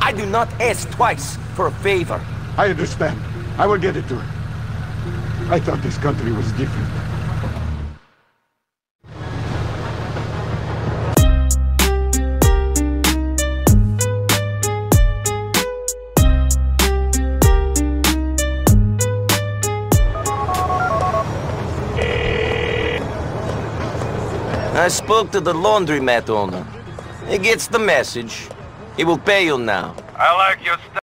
I do not ask twice for a favor. I understand. I will get it to her. I thought this country was different. I spoke to the laundromat owner. He gets the message. He will pay you now. I like your style.